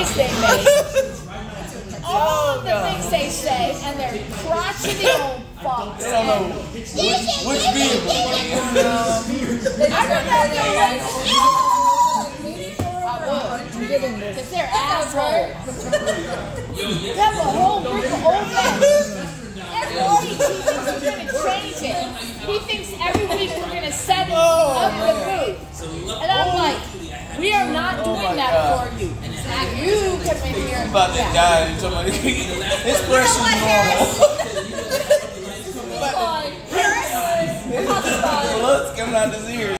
mistakes they make. All of the things they say, and they're crotchety old fucks. They don't know which vehicle. I remember because they're assholes. They have a whole group of old men. Every week he thinks he's going to change it. He thinks every week we're going to set up the food. And I'm like, we are not doing that for you. You come in here and About to die. His pressure is normal. Blood's coming out his ears.